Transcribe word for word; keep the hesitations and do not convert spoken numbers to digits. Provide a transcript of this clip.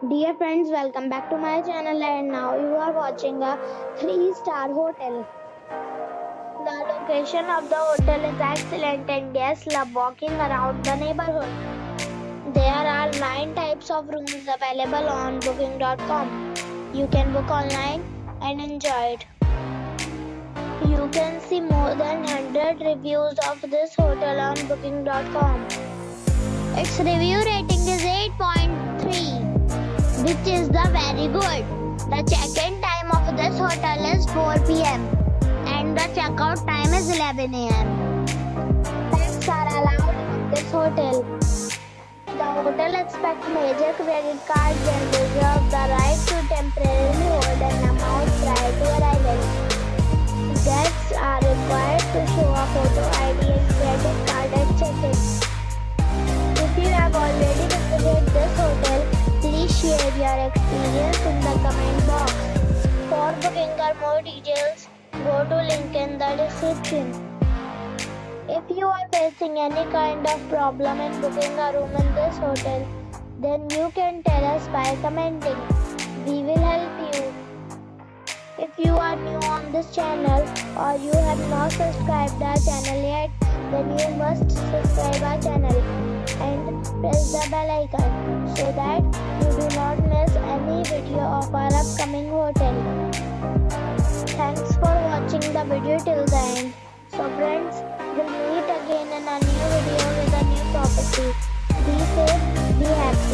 Dear friends, welcome back to my channel and now you are watching a three star hotel. The location of the hotel is excellent and guests love walking around the neighborhood. There are nine types of rooms available on booking dot com. You can book online and enjoy it. You can see more than one hundred reviews of this hotel on booking dot com. Its review rating is eight point three, which is the very good. The check-in time of this hotel is four p m and the check-out time is eleven a m Pets are allowed in this hotel. The hotel expects major credit cards and reserves the right to temporarily hold an amount prior to arrival. Guests are required to show a photo I D and credit card at check-in. If you have already visited this hotel, please share your experience in the comment box. For booking or more details, go to link in the description. If you are facing any kind of problem in booking a room in this hotel, then you can tell us by commenting. We will help you. If you are new on this channel or you have not subscribed our channel yet, then you must subscribe our channel and press the bell icon so that you do not miss any video of our upcoming hotel. Thanks for watching the video till the end. So friends, we'll meet again in a new video with a new property. Be safe, be happy.